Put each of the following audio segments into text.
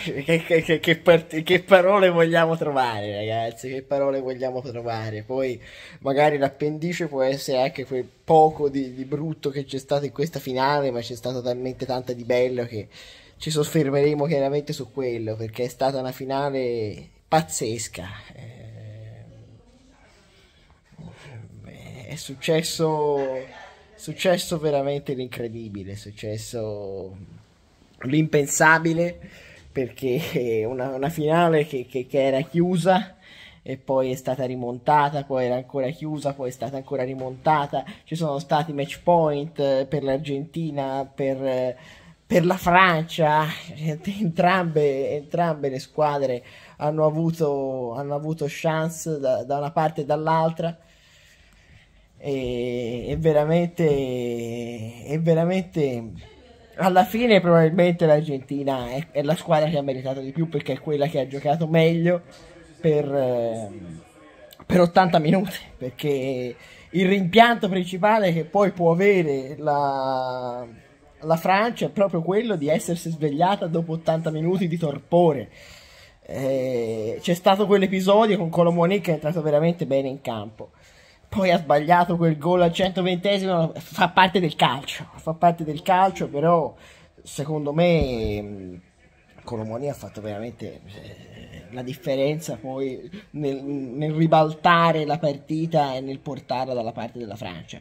che parole vogliamo trovare, ragazzi? Che parole vogliamo trovare? Poi magari l'appendice può essere anche quel poco di brutto che c'è stato in questa finale, ma c'è stato talmente tanta di bello che ci soffermeremo chiaramente su quello, perché è stata una finale pazzesca. È successo veramente l'incredibile, è successo l'impensabile, perché una finale che era chiusa e poi è stata rimontata, poi era ancora chiusa, poi è stata ancora rimontata, ci sono stati match point per l'Argentina, per la Francia, entrambe le squadre hanno avuto chance da una parte e dall'altra. È veramente alla fine probabilmente l'Argentina è la squadra che ha meritato di più, perché è quella che ha giocato meglio per 80 minuti, perché il rimpianto principale che poi può avere la Francia è proprio quello di essersi svegliata dopo 80 minuti di torpore. C'è stato quell'episodio con Colomoni che è entrato veramente bene in campo, poi ha sbagliato quel gol al 120esimo, fa parte del calcio, però secondo me Colomoni ha fatto veramente la differenza poi nel ribaltare la partita e nel portarla dalla parte della Francia.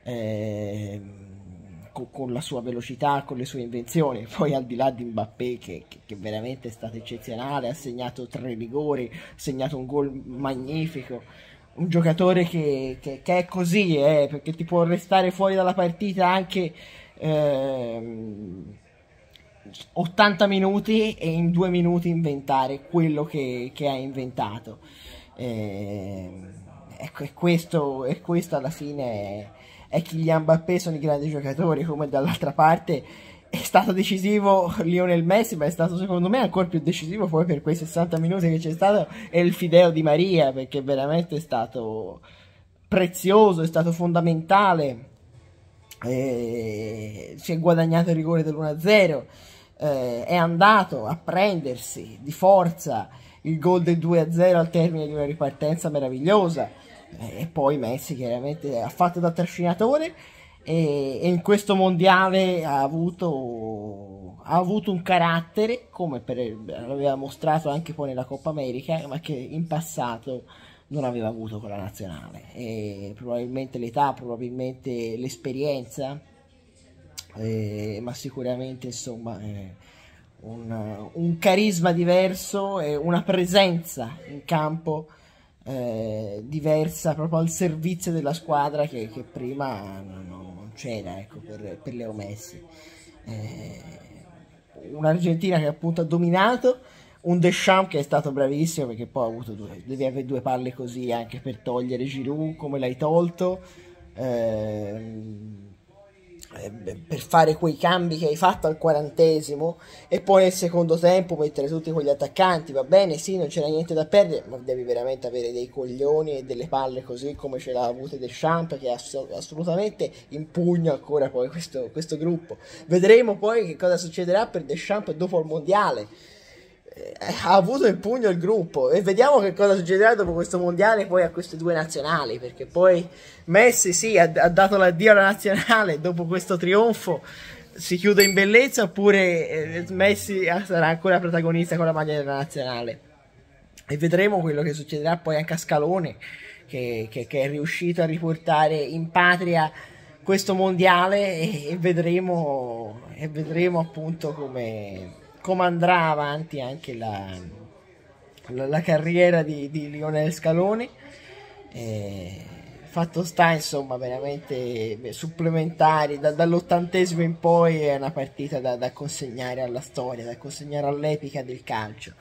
Con la sua velocità, con le sue invenzioni, poi al di là di Mbappé che veramente è stato eccezionale, ha segnato 3 rigori, ha segnato un gol magnifico, un giocatore che è così, perché ti può restare fuori dalla partita anche 80 minuti e in 2 minuti inventare quello che ha inventato. Ecco, e questo alla fine è Kylian Mbappé, sono i grandi giocatori, come dall'altra parte è stato decisivo Lionel Messi, ma è stato secondo me ancora più decisivo poi per quei 60 minuti che c'è stato è il Fideo Di Maria, perché veramente è stato prezioso, è stato fondamentale. Si è guadagnato il rigore dell'1-0, è andato a prendersi di forza il gol del 2-0 al termine di una ripartenza meravigliosa, e poi Messi chiaramente ha fatto da trascinatore, e in questo mondiale ha avuto un carattere come l'aveva mostrato anche poi nella Coppa America, ma che in passato non aveva avuto con la nazionale, e probabilmente l'età, probabilmente l'esperienza, ma sicuramente insomma un carisma diverso e una presenza in campo diversa, proprio al servizio della squadra, che prima non c'era, ecco, per Leo Messi. Un'Argentina che appunto ha dominato, un Deschamps che è stato bravissimo, perché poi devi avere 2 palle così anche per togliere Giroud come l'hai tolto, per fare quei cambi che hai fatto al 40esimo, e poi nel secondo tempo mettere tutti quegli attaccanti. Va bene, sì, non c'era niente da perdere, ma devi veramente avere dei coglioni e delle palle così come ce l'ha avute Deschamps, che assolutamente in pugno ancora poi questo gruppo. Vedremo poi che cosa succederà per Deschamps dopo il mondiale. Ha avuto in pugno il gruppo, e vediamo che cosa succederà dopo questo mondiale poi a queste 2 nazionali, perché poi Messi sì ha dato l'addio alla nazionale, dopo questo trionfo si chiude in bellezza, oppure Messi sarà ancora protagonista con la maglia della nazionale, e vedremo quello che succederà poi anche a Scaloni, che è riuscito a riportare in patria questo mondiale, e vedremo appunto come andrà avanti anche la carriera di Lionel Scaloni. Fatto sta, insomma, veramente supplementari, dall'80esimo in poi è una partita da consegnare alla storia, da consegnare all'epica del calcio.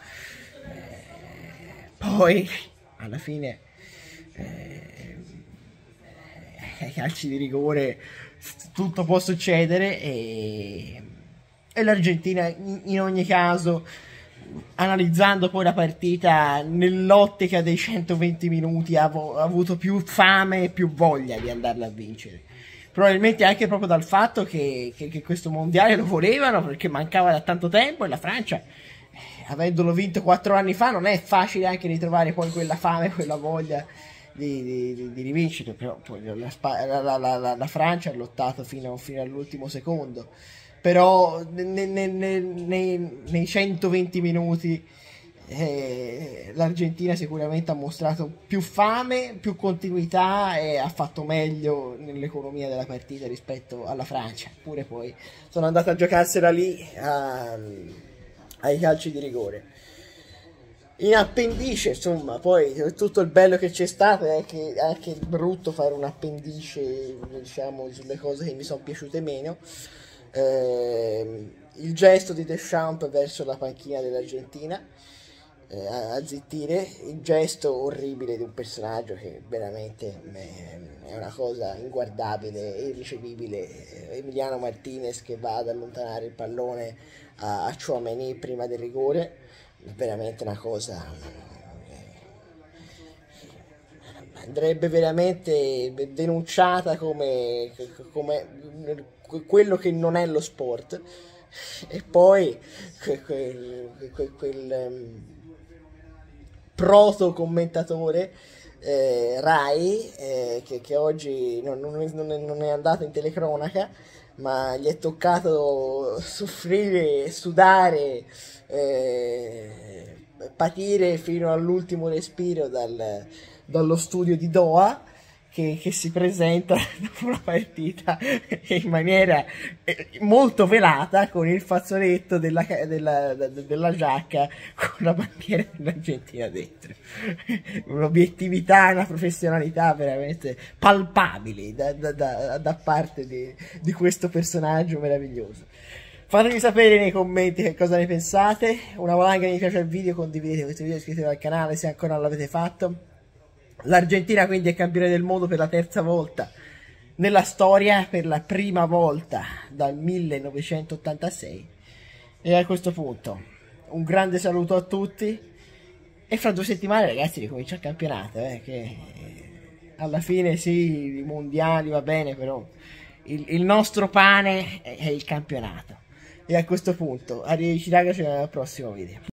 Poi alla fine ai calci di rigore tutto può succedere, e l'Argentina in ogni caso, analizzando poi la partita nell'ottica dei 120 minuti, ha avuto più fame e più voglia di andarla a vincere, probabilmente anche proprio dal fatto che questo mondiale lo volevano, perché mancava da tanto tempo, e la Francia avendolo vinto 4 anni fa, non è facile anche ritrovare poi quella fame, quella voglia di rivincere. Però poi la Francia ha lottato fino all'ultimo secondo, però nei 120 minuti l'Argentina sicuramente ha mostrato più fame, più continuità e ha fatto meglio nell'economia della partita rispetto alla Francia. Eppure poi sono andato a giocarsela lì ai calci di rigore. In appendice, insomma, poi tutto il bello che c'è stato è che è anche brutto fare un appendice, diciamo, sulle cose che mi sono piaciute meno. Il gesto di Deschamps verso la panchina dell'Argentina, a zittire, il gesto orribile di un personaggio che veramente è una cosa inguardabile e irricevibile. Emiliano Martinez che va ad allontanare il pallone a Tchouaméni prima del rigore, veramente una cosa, andrebbe veramente denunciata come quello che non è lo sport. E poi quel proto commentatore Rai che oggi non è andato in telecronaca, ma gli è toccato soffrire, sudare, patire fino all'ultimo respiro dallo studio di Doha, che si presenta dopo una partita in maniera molto velata, con il fazzoletto della giacca con la bandiera dell'Argentina dentro. Un'obiettività e una professionalità veramente palpabili da parte di questo personaggio meraviglioso. Fatemi sapere nei commenti che cosa ne pensate. Una valanga mi piace al video, condividete questo video, iscrivetevi al canale se ancora non l'avete fatto. L'Argentina quindi è campione del mondo per la terza volta nella storia, per la prima volta dal 1986. E a questo punto un grande saluto a tutti e fra 2 settimane, ragazzi, ricomincia il campionato, che alla fine sì, i mondiali va bene, però il nostro pane è il campionato. E a questo punto arrivederci ragazzi, al prossimo video.